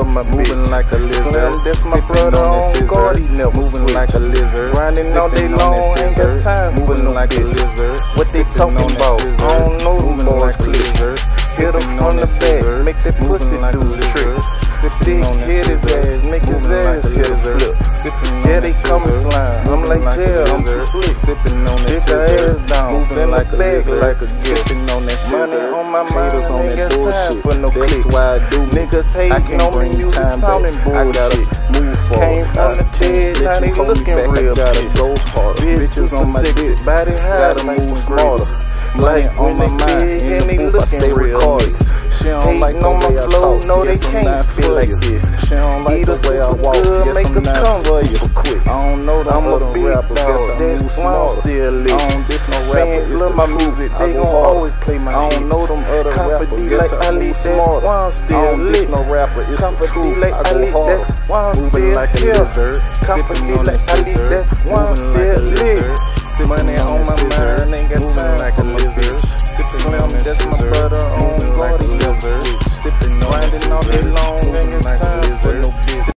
my bitch. Moving like a lizard. That's my brother on guard, he never moving switch. like a lizard. Grinding all day long, ain't got time for no like a bitch. lizard. What they talking about? I don't know them boys, please. Hit him from the back, make that pussy do the tricks. Stick, hit his ass, make his ass hit a flip. Yeah, they coming slime. I'm like jail, I'm too slick. Sipping on that Get the ass down, send like the a bag lizard. like a gift. On that Money on my mind, haters on ain't that got time bullshit. for no That's clicks. why I do me. Niggas I hating can't on me, bring music time sounding back. I gotta bullshit. move forward. Came from the dead, now they looking real gotta pissed. go hard. Bitches on my dick, body high, gotta like move some smarter. Like Money on my mind, and they in the booth I looking stay real recording. nice. She don't Hating like the on my way I flow, talk. no they Guess I'm can't not spit for like you. this. She don't like the way I walk. Good, Guess make I'm a not come for you. quick. I don't know them I'm a other big rappers. Guess dog, I move that's why I'm smarter. still lit. I don't diss no rappers. Fans love my music, they gon' always play my I don't hits. know them other rappers. Confident Guess like I Ali, move that's smarter. why I'm I still don't diss lit. no rapper. It's the Confident truth. like I Ali, go that's hard. why I'm Moving still like a here. lizard. Confident Sipping on like that Ali, scissor. that's why I'm Moving like still a lit. lizard. Money on my mind, ain't got